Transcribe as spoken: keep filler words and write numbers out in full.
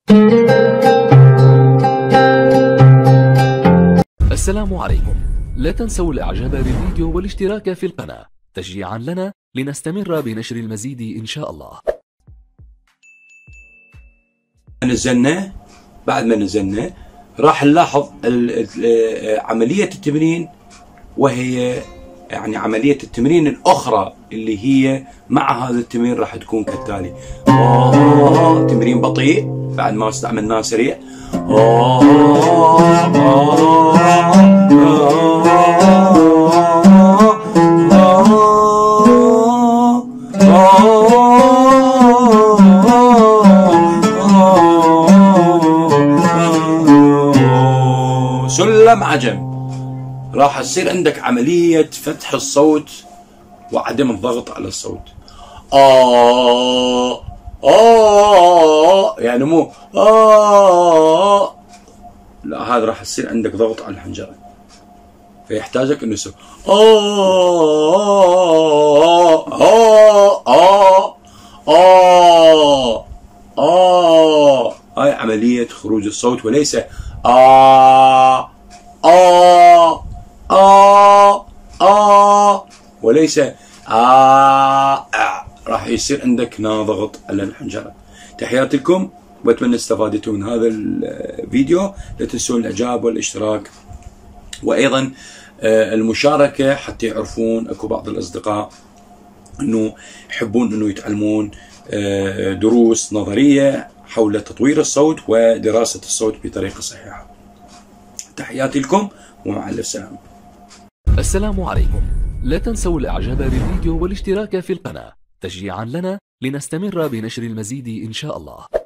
السلام عليكم. لا تنسوا الاعجاب بالفيديو والاشتراك في القناة تشجيعا لنا لنستمر بنشر المزيد ان شاء الله. نزلنا بعد ما نزلنا راح نلاحظ عملية التمرين، وهي يعني عملية التمرين الأخرى اللي هي مع هذا التمرين راح تكون كالتالي. أوه تمرين بطيء بعد ما استعملناه سريع. سلم عجم. راح تصير عندك عملية فتح الصوت وعدم الضغط على الصوت. آه آه يعني مو آه، لا، هذا راح يصير عندك ضغط على الحنجرة، فيحتاجك انه يصير آه آه آه آه آه. هاي عملية خروج الصوت، وليس آه آه آه آه، وليس آه, آه. راح يصير عندك ضغط على الحنجرة. تحياتي لكم، واتمنى استفادتوا من هذا الفيديو. لا تنسون الاعجاب والاشتراك، وايضا المشاركة حتى يعرفون اكو بعض الاصدقاء انه يحبون انه يتعلمون دروس نظرية حول تطوير الصوت ودراسة الصوت بطريقة صحيحة. تحياتي لكم ومع الف سلامة. السلام عليكم. لا تنسوا الاعجاب بالفيديو والاشتراك في القناة تشجيعا لنا لنستمر بنشر المزيد ان شاء الله.